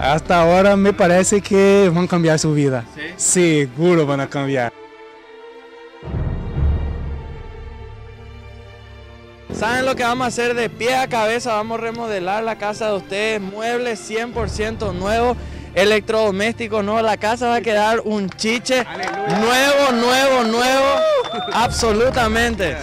hasta ahora me parece que van a cambiar su vida. ¿Sí? Seguro van a cambiar. ¿Saben lo que vamos a hacer de pie a cabeza? Vamos a remodelar la casa de ustedes, muebles 100% nuevos, electrodomésticos nuevos. La casa va a quedar un chiche nuevo, absolutamente.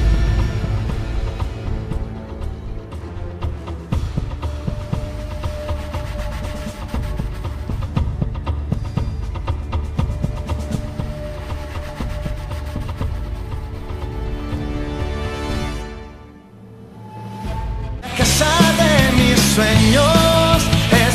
Casa de mis sueños es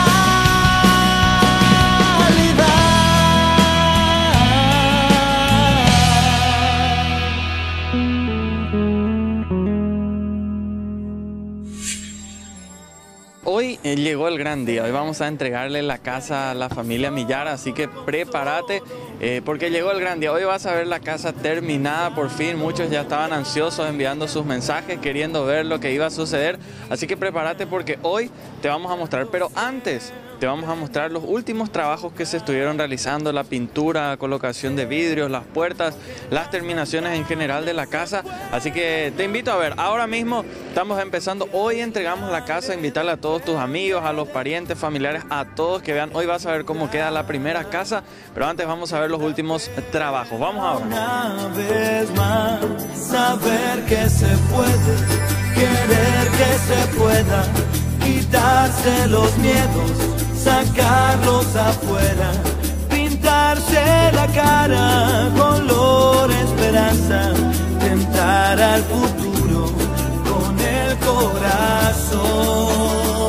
Hoy llegó el gran día, hoy vamos a entregarle la casa a la familia Millara, así que prepárate porque llegó el gran día. Hoy vas a ver la casa terminada por fin, muchos ya estaban ansiosos enviando sus mensajes, queriendo ver lo que iba a suceder, así que prepárate porque hoy te vamos a mostrar, pero antes te vamos a mostrar los últimos trabajos que se estuvieron realizando, la pintura, colocación de vidrios, las puertas, las terminaciones en general de la casa. Así que te invito a ver, ahora mismo estamos empezando, hoy entregamos la casa, invitarle a todos tus amigos, a los parientes, familiares, a todos que vean. Hoy vas a ver cómo queda la primera casa, pero antes vamos a ver los últimos trabajos. Vamos ahora. una vez más saber que se puede, querer que se pueda, quitarse los miedos, sacarlos afuera, pintarse la cara, color esperanza, tentar al futuro con el corazón.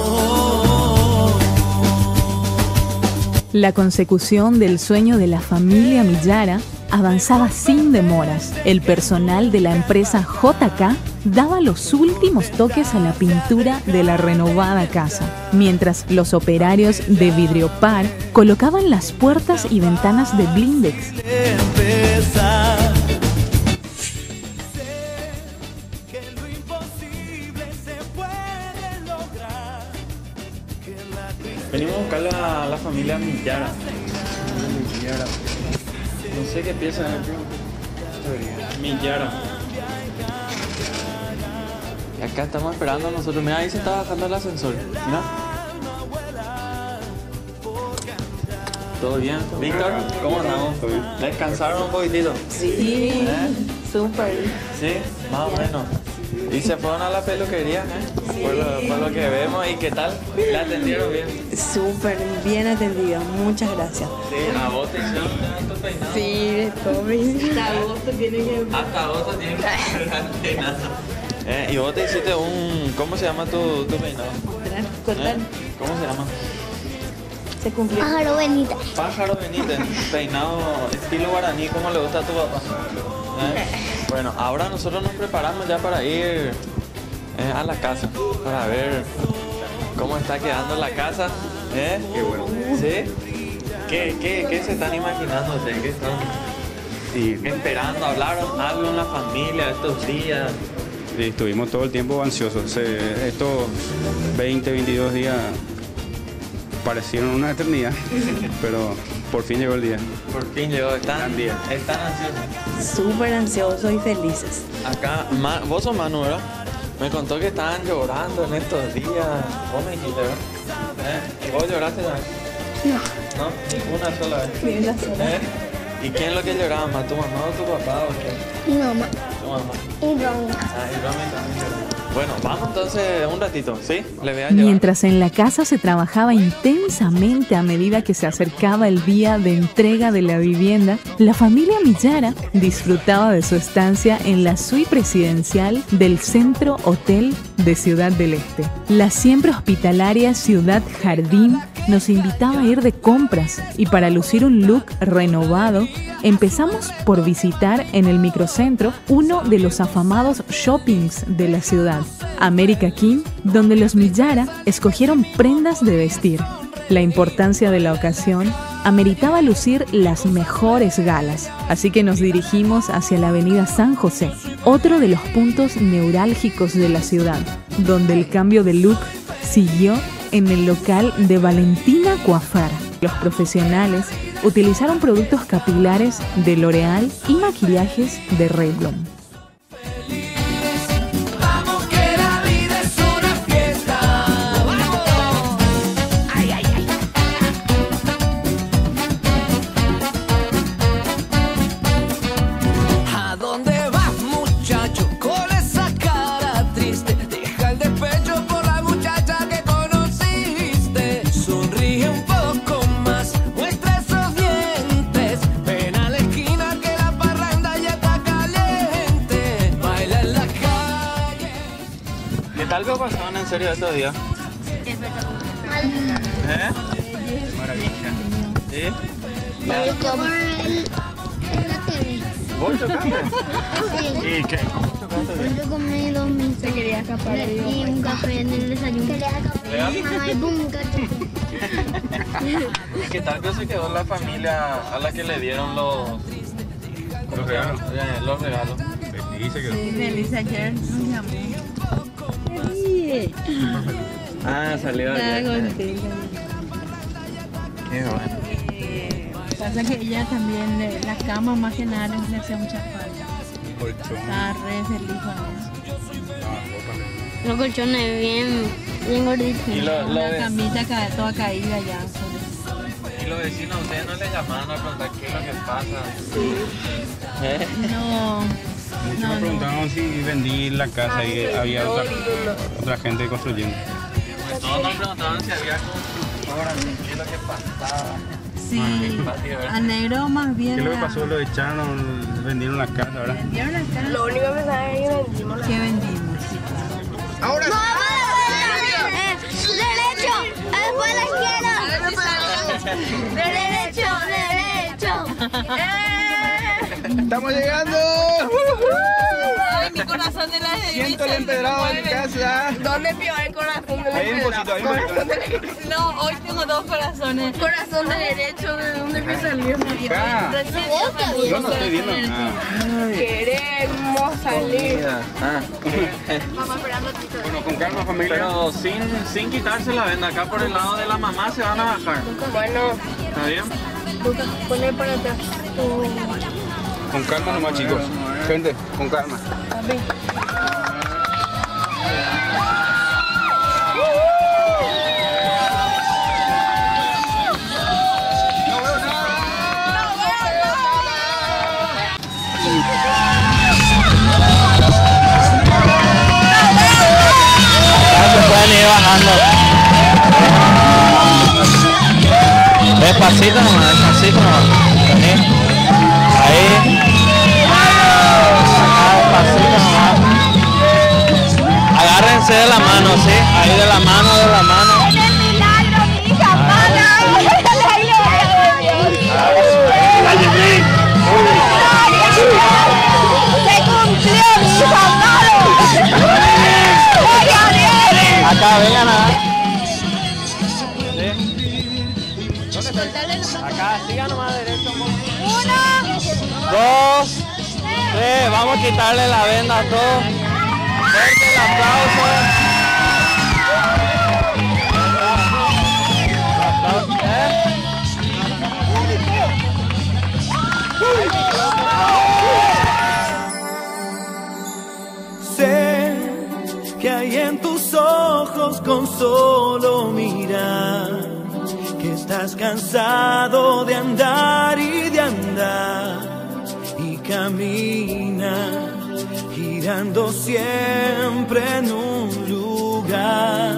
La consecución del sueño de la familia Millara avanzaba sin demoras. El personal de la empresa JK daba los últimos toques a la pintura de la renovada casa, mientras los operarios de Vidriopar colocaban las puertas y ventanas de blindex. Empezar. Venimos a buscar a la familia Millara. No sé qué piensan Millara. Y acá estamos esperando a nosotros. Mira, ahí se está bajando el ascensor. Mira. ¿Todo bien? Víctor, ¿cómo andamos? ¿Descansaron un poquitito? Sí, súper. Sí, más o menos. Y se fueron a la peluquería, Sí. por lo que vemos. ¿Y qué tal? ¿La atendieron bien? Súper bien atendido, muchas gracias. Sí, a vos te hicieron tu peinado. Sí, de todo. Hasta agosto tiene que... Hasta agosto tiene que hacer la peinada. Y vos te hiciste un... ¿Cómo se llama tu peinado? Contar. ¿Cómo se llama? Se cumplió. Pájaro Benítez. Pájaro Benítez, peinado estilo guaraní, ¿cómo le gusta a tu papá? Bueno, ahora nosotros nos preparamos ya para ir a la casa, para ver cómo está quedando la casa. Qué bueno. ¿Sí? ¿Qué se están imaginando ustedes? ¿Qué están esperando? ¿Hablaron algo en la familia estos días? Sí, estuvimos todo el tiempo ansiosos. Estos 20, 22 días parecieron una eternidad, pero por fin llegó el día. Por fin llegó, están Gran día. ansiosos. Súper ansiosos y felices. Acá, vos sos Manu, ¿verdad? Me contó que estaban llorando en estos días. Vos me dijiste, ¿verdad? ¿Y vos lloraste también? No. ¿No? Una sola vez. Sí, una sola. ¿Y quién es lo que lloraba más? ¿Tu mamá o tu papá o qué? Mi mamá. Tu mamá. Y Romy. Y Romy también lloraba. Bueno, vamos entonces un ratito, ¿sí? Le voy a llevar. Mientras en la casa se trabajaba intensamente a medida que se acercaba el día de entrega de la vivienda, la familia Millara disfrutaba de su estancia en la suite presidencial del Centro Hotel de Ciudad del Este. La siempre hospitalaria Ciudad Jardín nos invitaba a ir de compras y para lucir un look renovado, empezamos por visitar en el microcentro uno de los afamados shoppings de la ciudad, America King, donde los Millara escogieron prendas de vestir. La importancia de la ocasión ameritaba lucir las mejores galas, así que nos dirigimos hacia la avenida San José, otro de los puntos neurálgicos de la ciudad, donde el cambio de look siguió en el local de Valentina Coiffeur. Los profesionales utilizaron productos capilares de L'Oréal y maquillajes de Revlon. Vamos que la vida es una fiesta. ¡Vamos! ¡Ay, ay, ay! ¿A dónde vas, muchacho? Con esa cara triste. Deja el despecho por la muchacha que conociste. Sonríe un poco más, muestra esos dientes. Ven a la esquina que la parranda ya está caliente. Baila en la calle. ¿Qué tal que pasaron en serio estos días? ¿Eh? Maravilla. ¿Sí? ¿Vos chocaste? ¿Y qué? ¿Cómo chocaste? Yo comí 2 mises. Se quería escapar. Y un café en el desayuno. Mamá, y boom, ¿Y qué tal que se quedó la familia a la que le dieron los regalos? Los regalos. Y se quedó. Feliz ayer nos llamó. Ah, salió ayer. Qué bueno. Pasa que ella también, la cama más que nada le hacía mucha falta. Estaba re feliz con eso. los colchones bien gorditos. Y La camita toda caída ya. Y los vecinos, ¿ustedes no les llamaron a preguntar qué es lo que pasa? No. Muchos me preguntaban si vendí la casa y había otra gente construyendo. Todos nos preguntaban si había constructora, qué es lo que pasaba. Sí, a negro más bien. ¿Qué es lo que pasó? Lo echaron, vendieron la casa, ¿verdad? Vendieron la casa. Lo único que saben es que vendimos. ¿Qué vendimos? Sí, claro. ¡Ahora! ¡Derecho! ¡Después la izquierda! ¡Derecho! ¡Estamos llegando! Ay, mi corazón de la derecha. Siento el empedrado en mi casa. ¿Dónde pio el corazón del Hay un pocito, hay un pocito. No, hoy tengo 2 corazones. Corazón de derecho, ¿de dónde me salió? Acá. Yo no estoy viendo nada. Queremos salir. Ah. Mamá esperando a Tito. Bueno, con calma, familia. Pero sin quitarse la venda, acá por el lado de la mamá se van a bajar. Bueno, ¿Está bien? poner para atrás. Con calma nomás, chicos. Gente, con calma. Se pueden ir bajando. Despacito nomás, despacito nomás. Vení. Ahí. Despacito nomás. Agárrense de la mano, ¿sí? Ahí de la mano, de la mano. Acá, vengan a... Acá, sigan nomás derecho. 1, 2, 3, vamos a quitarle la venda a todos. Fuerte el aplauso. Sé que hay en tus ojos con solo mirar que estás cansado de andar y de andar y camina girando siempre en un lugar.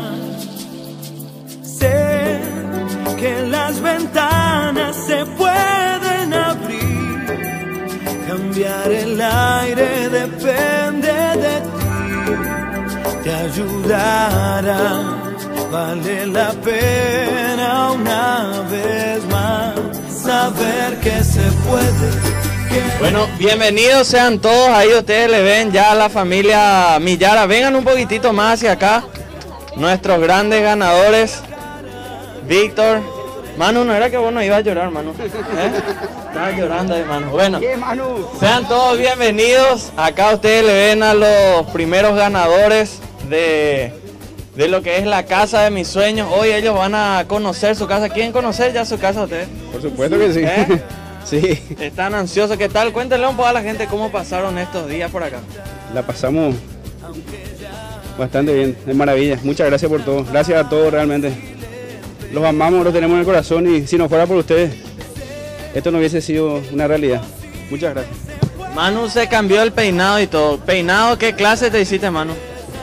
Sé que las ventanas se pueden abrir, cambiar el aire depende de ti, te ayudará. Vale la pena una vez más saber que se puede. Bueno, bienvenidos sean todos. Ahí ustedes le ven ya a la familia Millara. Vengan un poquitito más hacia acá. Nuestros grandes ganadores. Víctor. Manu, ¿no era que vos no ibas a llorar, Manu? Estaba llorando ahí, Manu. Bueno, sean todos bienvenidos. Acá ustedes le ven a los primeros ganadores de de lo que es la casa de mis sueños. Hoy ellos van a conocer su casa. ¿Quieren conocer ya su casa ustedes? Por supuesto que sí. ¿Eh? Sí. Están ansiosos. ¿Qué tal? Cuéntenle un poco a la gente cómo pasaron estos días por acá. La pasamos bastante bien, es maravilla. Muchas gracias por todo. Gracias a todos realmente. Los amamos, los tenemos en el corazón y si no fuera por ustedes, esto no hubiese sido una realidad. Muchas gracias. Manu se cambió el peinado y todo. ¿Peinado qué clase te hiciste, Manu?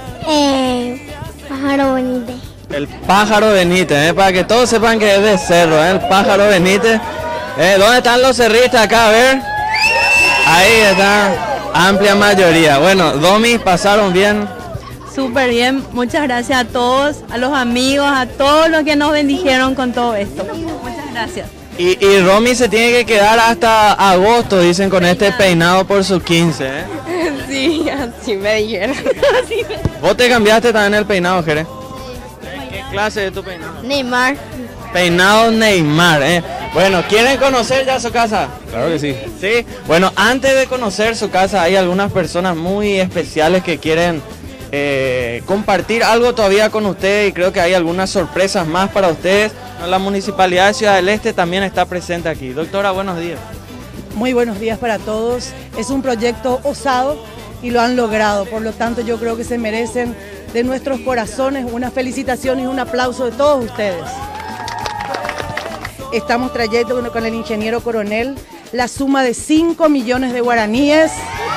Pájaro bonito. El pájaro Benítez, para que todos sepan que es de cerro, el pájaro Benítez. ¿Dónde están los cerristas acá? A ver. Ahí está, amplia mayoría. Bueno, Domi, ¿pasaron bien? Súper bien, muchas gracias a todos, a los amigos, a todos los que nos bendijeron con todo esto. Muchas gracias. Y Romy se tiene que quedar hasta agosto, dicen, con este peinado por sus 15, ¿eh? Sí, así me dijeron. ¿Vos te cambiaste también el peinado, Jere? ¿Qué clase de tu peinado? Neymar. Peinado Neymar, ¿eh? Bueno, ¿quieren conocer ya su casa? Claro que sí. Sí. Bueno, antes de conocer su casa, hay algunas personas muy especiales que quieren compartir algo todavía con ustedes y creo que hay algunas sorpresas más para ustedes. La Municipalidad de Ciudad del Este también está presente aquí. Doctora, buenos días. Muy buenos días para todos. Es un proyecto osado y lo han logrado. Por lo tanto, yo creo que se merecen de nuestros corazones una felicitación y un aplauso de todos ustedes. Estamos trayendo con el ingeniero Coronel la suma de 5 millones de guaraníes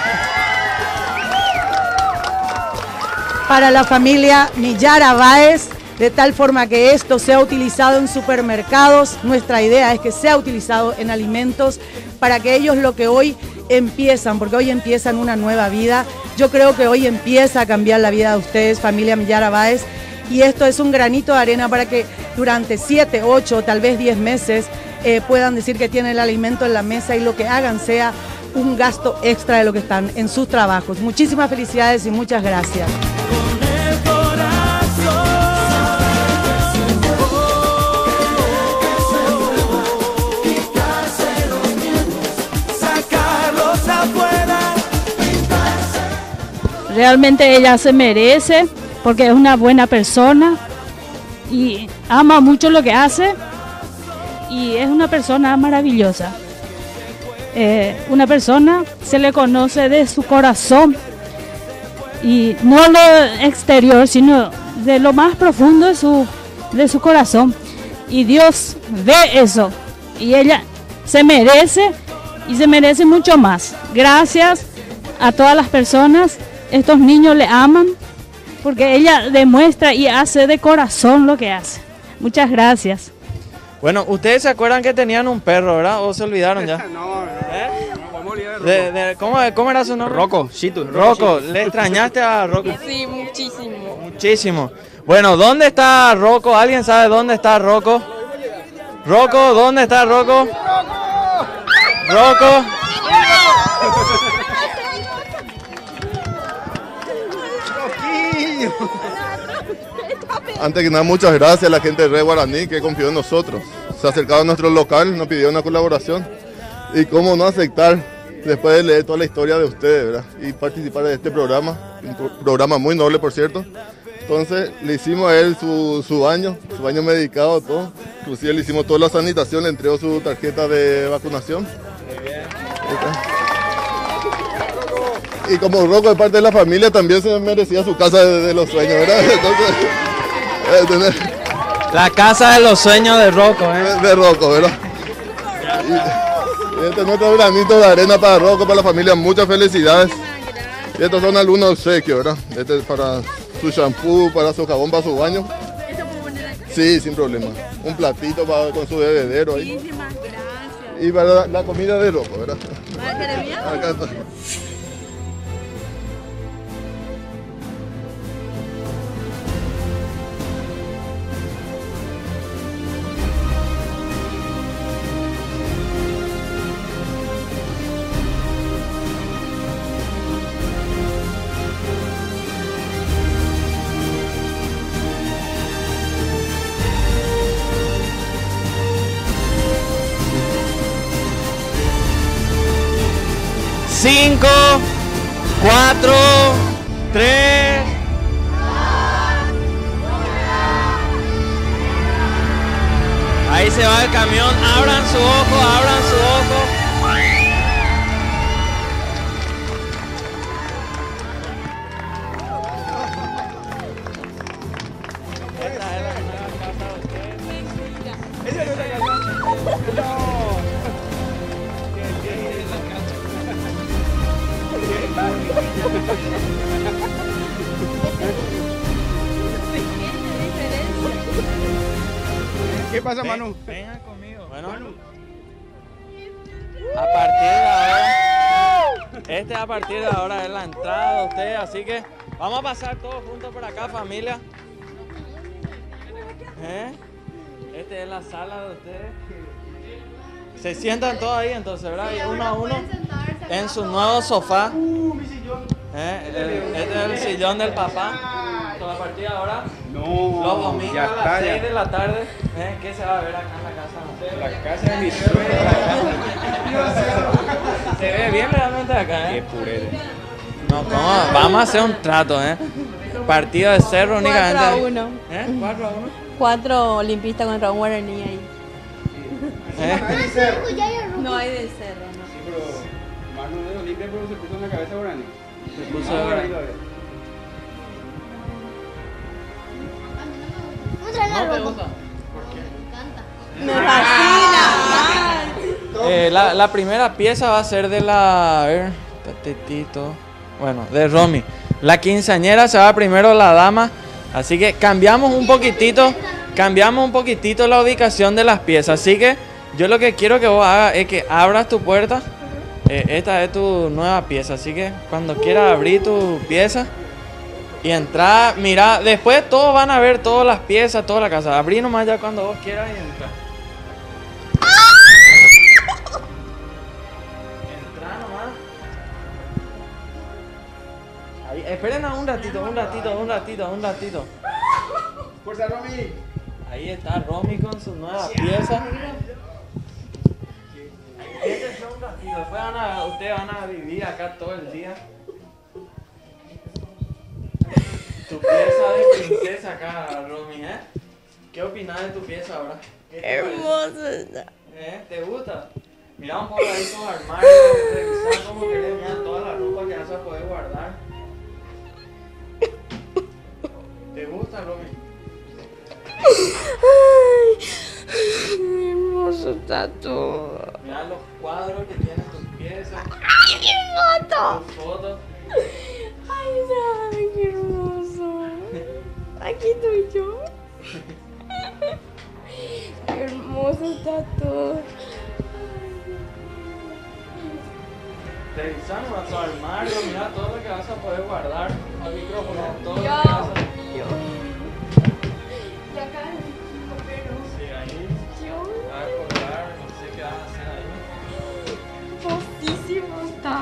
para la familia Millara Báez, de tal forma que esto sea utilizado en supermercados. Nuestra idea es que sea utilizado en alimentos para que ellos lo que hoy empiezan, porque hoy empiezan una nueva vida. Yo creo que hoy empieza a cambiar la vida de ustedes, familia Millara Báez, y esto es un granito de arena para que durante 7, 8, tal vez 10 meses puedan decir que tienen el alimento en la mesa y lo que hagan sea un gasto extra de lo que están en sus trabajos. Muchísimas felicidades y muchas gracias. Realmente ella se merece porque es una buena persona y ama mucho lo que hace y es una persona maravillosa. Una persona se le conoce de su corazón y no lo exterior, sino de lo más profundo de su corazón. Y Dios ve eso y ella se merece y se merece mucho más. Gracias a todas las personas. Estos niños le aman porque ella demuestra y hace de corazón lo que hace. Muchas gracias. Bueno, ustedes se acuerdan que tenían un perro, ¿verdad? ¿O se olvidaron ya? No, ¿Cómo era su nombre? Rocco, Shitu. Rocco, ¿le extrañaste a Rocco? Sí, muchísimo. Muchísimo. Bueno, ¿dónde está Rocco? ¿Alguien sabe dónde está Rocco? Rocco, ¿dónde está Rocco? Rocco. Antes que nada, muchas gracias a la gente de Red Guaraní que confió en nosotros. Se acercaron a nuestro local, nos pidieron una colaboración. Y cómo no aceptar, después de leer toda la historia de ustedes, ¿verdad? Y participar de este programa, un programa muy noble, por cierto. Entonces, le hicimos a él su baño medicado, todo. Inclusive le hicimos toda la sanitación, le entregó su tarjeta de vacunación. Y como Rocco de parte de la familia también se merecía su casa de los sueños, ¿verdad? Entonces, la casa de los sueños de Rocco, ¿eh? De Rocco, ¿verdad? Y este es nuestro granito de arena para Rocco, para la familia, muchas felicidades. Y estos son algunos obsequios, ¿verdad? Este es para su shampoo, para su jabón, para su baño. Sí, sin problema. Un platito con su bebedero ahí. Muchísimas gracias. Y para la comida de Rocco, ¿verdad? Acá está. Cinco, 4, 3. se va el camión. Abran su ojo, abran su ojo. Esta es la nueva casa de ustedes. ¿Qué pasa, Manu? Vengan conmigo. Bueno, a partir de ahora, a partir de ahora es la entrada de ustedes, así que vamos a pasar todos juntos por acá, familia. Esta es la sala de ustedes. Se sientan todos ahí entonces, ¿verdad? Y uno a uno en su nuevo sofá. Este es el sillón del papá. A partir de ahora, los domingos a las 6 de la tarde, ¿qué se va a ver acá en la casa? La casa de mi suegra. Se ve bien realmente acá, Qué purete. No, ¿cómo? Vamos a hacer un trato, Partido de cerro únicamente. 4-1. 4-1. 4 olimpistas contra un guaraní ahí. No hay del cerro, no. Sí, pero Manu de Olimpia, pero se puso en la cabeza guaraní. Se puso de guaraní. ¿No te gusta? Me fascina. La primera pieza va a ser de la... A ver, tatitito. Bueno, de Romy. La quinceañera se va primero la dama. Así que cambiamos un poquitito la ubicación de las piezas. Así que yo lo que quiero que vos hagas es que abras tu puerta. Esta es tu nueva pieza. Así que cuando quieras abrir tu pieza y entrar, mira, después todos van a ver todas las piezas, toda la casa. Abrí nomás ya cuando vos quieras y entrar. Entra nomás. Ahí, esperen un ratito. ¡Fuerza, Romy! Ahí está Romy con su nueva pieza. Quédense un ratito, después ustedes van a vivir acá todo el día. Tu pieza de princesa acá, Romy, ¿Qué opinas de tu pieza ahora? Hermoso está. ¿Te gusta? Mira un poco ahí tus armarios, revisar cómo querés, mira toda la ropa que vas a poder guardar. ¿Te gusta, Romy? Ay, hermoso está todo. Mira los cuadros que tienen tus piezas. ¡Ay, qué foto! Tus fotos. Ay, qué hermoso. Aquí estoy yo. Qué hermoso está todo. Revisar tu armario, mira todo lo que vas a poder guardar. Al micrófono, todo lo que Yo. vas a... Y acá el copero. Sí, ahí. Yo. Vas a colgar, no sé qué vas a hacer ahí. Hermosísimo está.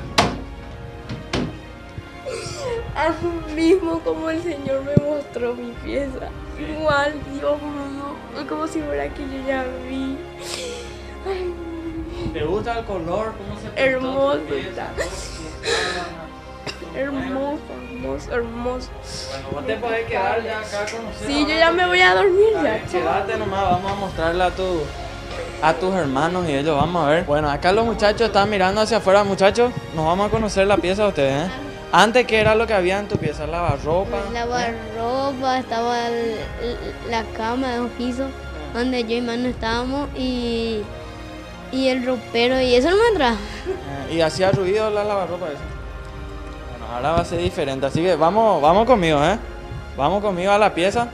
Así mismo como el Señor me mostró mi pieza. Igual, Dios mío. Es como si fuera que yo ya vi. Ay, ¿Te gusta el color? ¿Cómo se pintó hermoso tu pieza? está. ¿Cómo se Hermoso, hermoso, hermoso. Bueno, vos te podés quedar ya acá con nosotros. Sí, yo ya me voy a dormir ya. Quédate nomás, vamos a mostrarle a tus hermanos y ellos, vamos a ver. Bueno, acá los muchachos están mirando hacia afuera. Muchachos, nos vamos a conocer la pieza de ustedes, Antes, ¿qué era lo que había en tu pieza? ¿Lavarropa? Lavarropa, estaba la cama de 2 pisos, donde yo y Manu estábamos, y el ropero, y eso no me entra. ¿Y hacía ruido la lavarropa eso? Bueno, ahora va a ser diferente, así que vamos conmigo, Vamos conmigo a la pieza.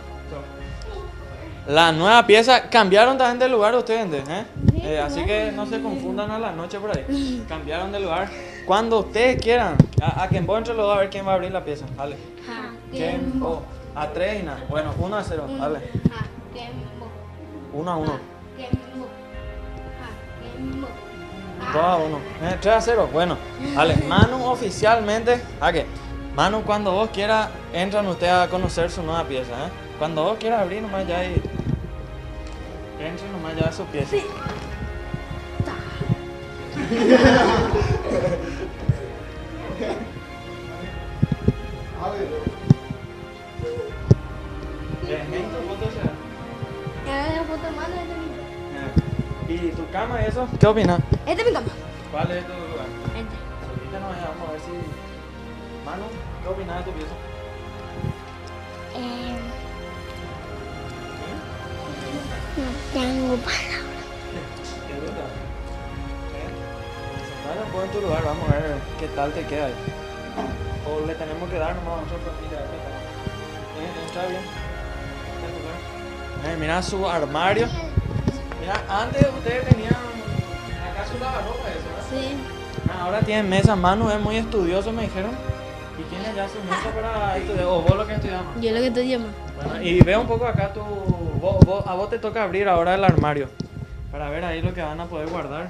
La nueva pieza, cambiaron también de lugar ustedes, así que no se confundan a la noche por ahí. Cambiaron de lugar. Cuando ustedes quieran, a quien vos entre los dos a ver quién va a abrir la pieza. Dale. Kembo. A 3 y nada. Bueno, 1-0, dale. 1-1. 2-1. 3-0. Bueno, dale. Manu oficialmente. ¿A qué? Manu, cuando vos quieras, entran ustedes a conocer su nueva pieza, Cuando vos quieras abrir nomás ya y... Entren nomás ya a su pieza. Sí. ¿Qué foto será? La foto más de ¿Y tu cama y eso? ¿Qué opinas? Este es mi cama. ¿Cuál es tu lugar? Este. Ahorita nos vamos a ver si... Manu, ¿qué opinas de tu pieza? No tengo palabras. ¿Te gusta? Sentate un poco en tu lugar, vamos a ver qué tal te queda ahí. O le tenemos que dar nomás a nosotros. Mira, está bien. Está en tu lugar. Mira su armario. Mira, antes ustedes tenían acá su lavarropa, eso, ¿verdad? Sí. Ahora tienen mesa, Manu es muy estudioso, me dijeron. Y tiene ya su mesa para estudiar. O vos lo que estudiamos. Yo lo que estudiamos. Bueno, y ve un poco acá tu... a vos te toca abrir ahora el armario. Para ver ahí lo que van a poder guardar.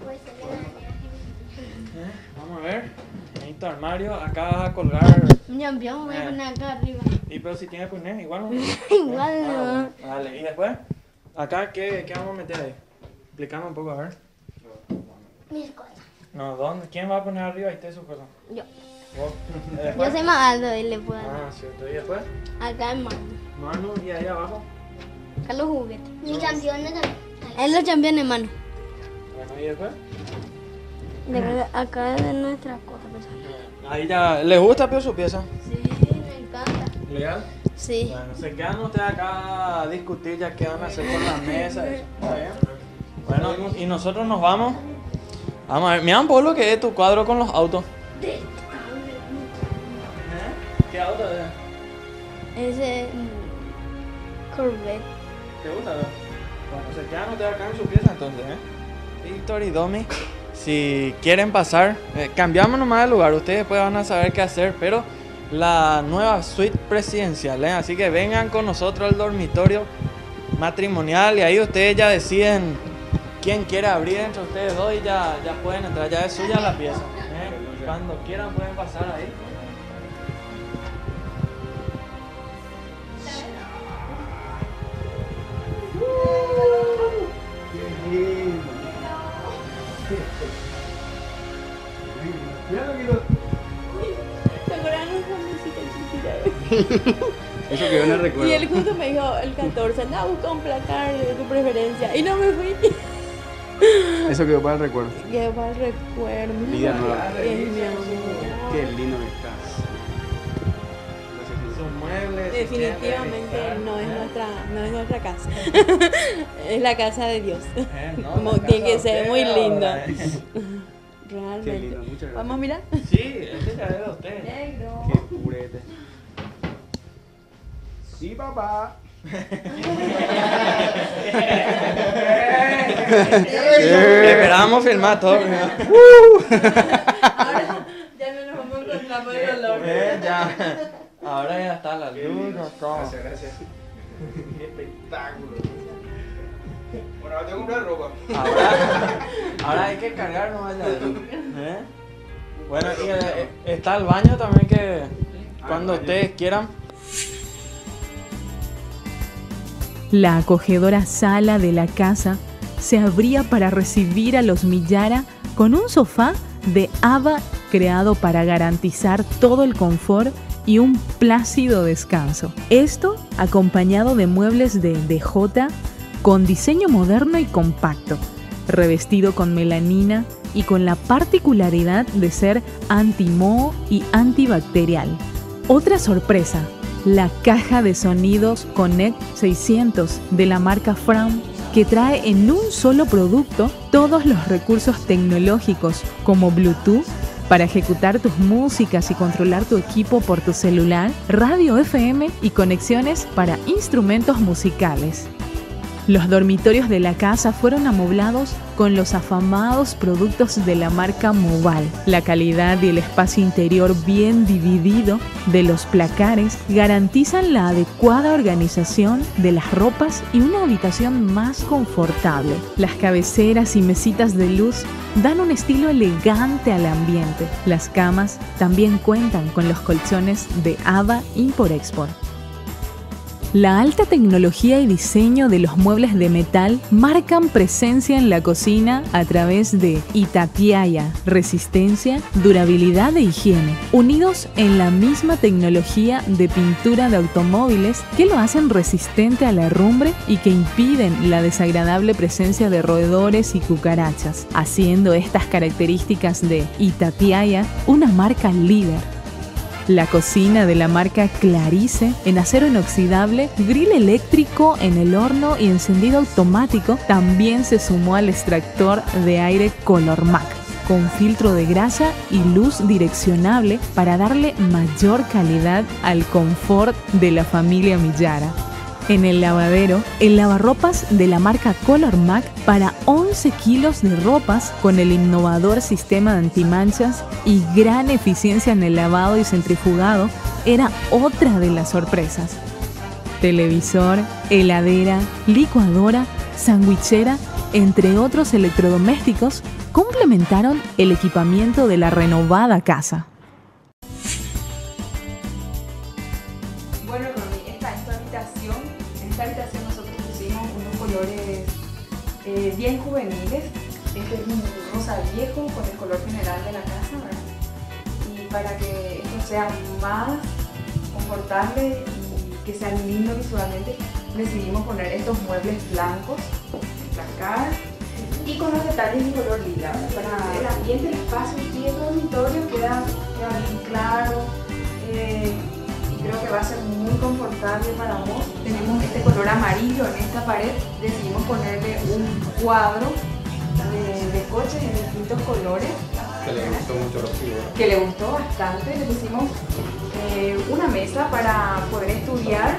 Vamos a ver. Ahí tu armario. Acá vas a colgar... Un campeón voy a poner acá arriba. Y pero si tienes poner igual no. Igual no. Vale, y después, acá, ¿qué vamos a meter ahí? Explícame un poco, a ver. Mis cosas. No, ¿dónde? ¿Quién va a poner arriba ahí sus cosas? Yo. ¿Vos? Yo soy más alto y le puedo dar. Ah, cierto. ¿Y después? Acá en mano. Manu, y ahí abajo. Acá los juguetes. Mis campeones también. Es los campeones, mano. Bueno, ¿y después? Acá es de nuestras cosas. Ahí ya, ¿les gusta pero su pieza? Sí, me encanta. ¿Legal? Sí. Bueno, se quedan ustedes acá a discutir ya qué van a hacer con la mesa. Eso. ¿Está bien? Bueno, y nosotros nos vamos. Vamos a ver, mira un poco lo que es tu cuadro con los autos. ¿Qué auto es? Ese Corvette. ¿Te gusta? Bueno, se quedan ustedes acá en su pieza entonces, Víctor y Domi, si quieren pasar, cambiamos nomás de lugar, ustedes después van a saber qué hacer, pero la nueva suite presidencial, así que vengan con nosotros al dormitorio matrimonial y ahí ustedes ya deciden quién quiere abrir entre ustedes dos y ya pueden entrar, ya es suya la pieza. Cuando quieran pueden pasar ahí. Eso quedó en el recuerdo. Y él justo me dijo el 14, anda a buscar un placar de tu preferencia. Y no me fui. Eso quedó para el recuerdo. Quedó para el recuerdo. Vida nueva. Es mi amor. Qué lindo que estás. Sus muebles. Definitivamente no es nuestra casa. Es la casa de Dios. Como tiene que ser muy lindo. Realmente. Qué lindo, muchas gracias. ¿Vamos a mirar? Sí, este ya es de usted. Negro. Qué purete. Sí, papá. Esperábamos filmar todo. Ahora ya no nos vamos a encontrar por el olor. Ya. Ahora ya está la luz. Gracias, gracias. Qué espectáculo. Bueno, ahora tengo que comprar ropa. Ahora hay que cargar nomás la luz. Bueno, y está el baño también que cuando ustedes quieran. La acogedora sala de la casa se abría para recibir a los Millara con un sofá de haba creado para garantizar todo el confort y un plácido descanso. Esto acompañado de muebles de DJ con diseño moderno y compacto, revestido con melanina y con la particularidad de ser anti-moho y antibacterial. Otra sorpresa, la caja de sonidos Connect 600 de la marca Fram, que trae en un solo producto todos los recursos tecnológicos como Bluetooth para ejecutar tus músicas y controlar tu equipo por tu celular, radio FM y conexiones para instrumentos musicales. Los dormitorios de la casa fueron amoblados con los afamados productos de la marca Moval. La calidad y el espacio interior bien dividido de los placares garantizan la adecuada organización de las ropas y una habitación más confortable. Las cabeceras y mesitas de luz dan un estilo elegante al ambiente. Las camas también cuentan con los colchones de Ava Import-Export. La alta tecnología y diseño de los muebles de metal marcan presencia en la cocina a través de Itatiaia, resistencia, durabilidad e higiene, unidos en la misma tecnología de pintura de automóviles que lo hacen resistente a la herrumbre y que impiden la desagradable presencia de roedores y cucarachas, haciendo estas características de Itatiaia una marca líder. La cocina de la marca Clarice en acero inoxidable, grill eléctrico en el horno y encendido automático también se sumó al extractor de aire ColorMac, con filtro de grasa y luz direccionable para darle mayor calidad al confort de la familia Millara. En el lavadero, el lavarropas de la marca ColorMac para 11 kilos de ropas con el innovador sistema de antimanchas y gran eficiencia en el lavado y centrifugado era otra de las sorpresas. Televisor, heladera, licuadora, sandwichera, entre otros electrodomésticos, complementaron el equipamiento de la renovada casa. Bueno, Romy, esta habitación nosotros pusimos unos colores bien juveniles. Este es un rosa viejo con el color general de la casa, ¿verdad? Y para que esto sea más confortable y que sea lindo visualmente, decidimos poner estos muebles blancos, placar y con los detalles de color lila, ¿verdad? Para el ambiente, el espacio y el dormitorio queda bien claro. Y creo que va a ser muy confortable para vos. Tenemos este color amarillo en esta pared. Decidimos ponerle un cuadro de coches en distintos colores. Que le gustó mucho a Rocío. Que le gustó bastante. Le pusimos una mesa para poder estudiar.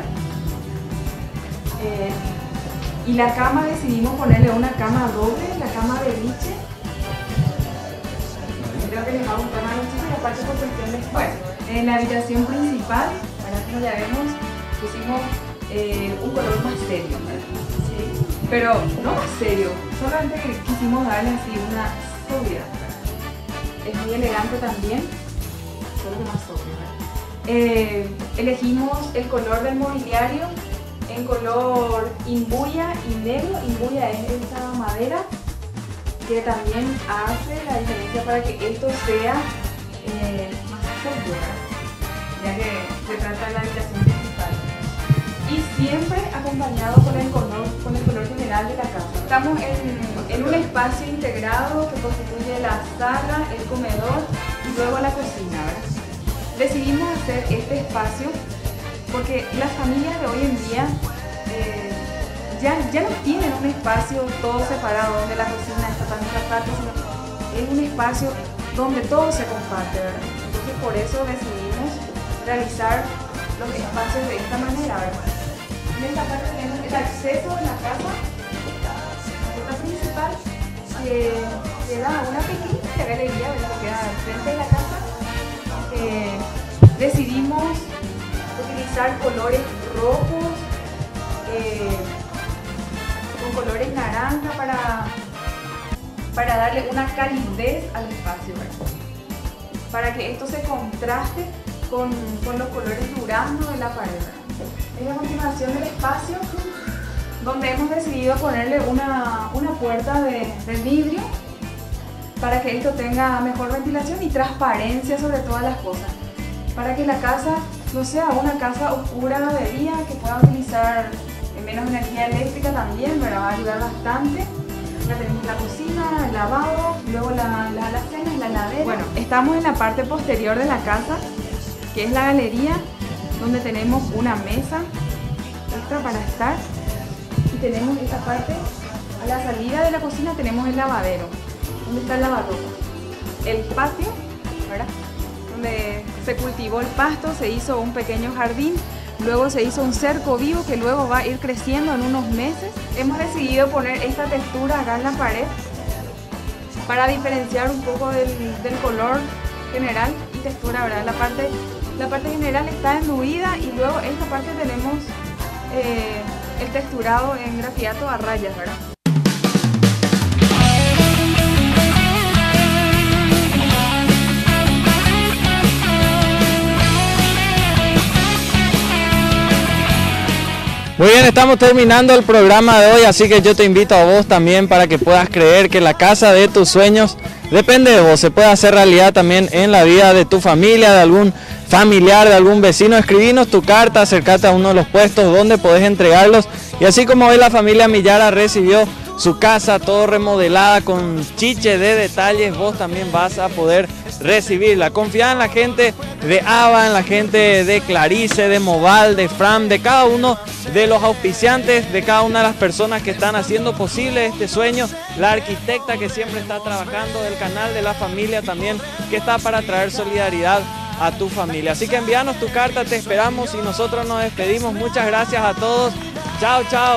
Y la cama decidimos ponerle una cama doble, la cama de liche. Creo que les va a gustar más muchísimo, aparte por cuestión de espacio. En la habitación principal, como ya vemos, pusimos un color más serio, ¿verdad? Sí. Pero no más serio, solamente quisimos darle así una sobriedad, ¿verdad? Es muy elegante también, solo que más sobrio, ¿verdad? Elegimos el color del mobiliario en color imbuya y negro. Imbuya es esta madera que también hace la diferencia para que esto sea más sobrio, ya que se trata de la habitación principal. Y siempre acompañado con el color general de la casa. Estamos en un espacio integrado que constituye la sala, el comedor y luego la cocina, ¿verdad? Decidimos hacer este espacio porque las familias de hoy en día ya no tienen un espacio todo separado donde la cocina está para nuestra parte, sino es un espacio donde todo se comparte, ¿verdad? Entonces por eso decidimos realizar los espacios de esta manera, ¿verdad? En esta parte tenemos el acceso a la casa, la puerta principal, que da una pequeña galería, ¿verdad? Que queda al frente de la casa. Decidimos utilizar colores rojos con colores naranja para darle una calidez al espacio, ¿verdad? Para que esto se contraste con los colores durazno de la pared, ¿verdad? Es la continuación del espacio donde hemos decidido ponerle una puerta de vidrio para que esto tenga mejor ventilación y transparencia sobre todas las cosas, para que la casa no sea una casa oscura de día, que pueda utilizar menos energía eléctrica también, pero va a ayudar bastante. Ya tenemos la cocina, el lavabo, luego la alacena y la heladera. Bueno, estamos en la parte posterior de la casa, que es la galería, donde tenemos una mesa extra para estar. Y tenemos esta parte, a la salida de la cocina tenemos el lavadero, donde está el lavarropas. El patio, ¿verdad? Donde se cultivó el pasto, se hizo un pequeño jardín. Luego se hizo un cerco vivo que luego va a ir creciendo en unos meses. Hemos decidido poner esta textura acá en la pared para diferenciar un poco del color general y textura, ¿verdad? La parte general está enluida y luego esta parte tenemos el texturado en grafiato a rayas, ¿verdad? Muy bien, estamos terminando el programa de hoy, así que yo te invito a vos también para que puedas creer que la casa de tus sueños depende de vos, se puede hacer realidad también en la vida de tu familia, de algún familiar, de algún vecino. Escribinos tu carta, acércate a uno de los puestos donde podés entregarlos. Y así como hoy la familia Millara recibió su casa todo remodelada con chiche de detalles, vos también vas a poder recibirla. Confía en la gente de ABA, en la gente de Clarice, de Moval, de Fram, de cada uno de los auspiciantes, de cada una de las personas que están haciendo posible este sueño, la arquitecta que siempre está trabajando, del canal de la familia también, que está para traer solidaridad a tu familia. Así que envíanos tu carta, te esperamos y nosotros nos despedimos. Muchas gracias a todos. Chao, chao.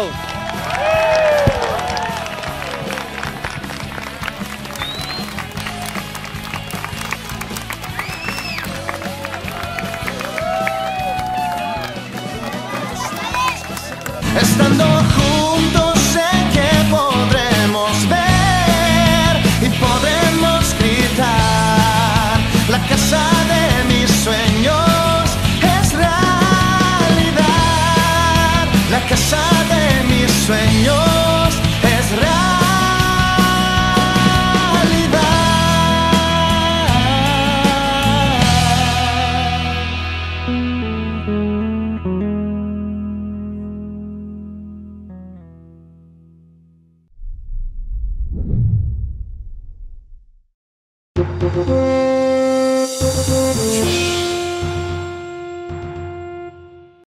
Estando juntos sé que podremos ver y podremos gritar. La casa de mis sueños es realidad. La casa de mis sueños es realidad.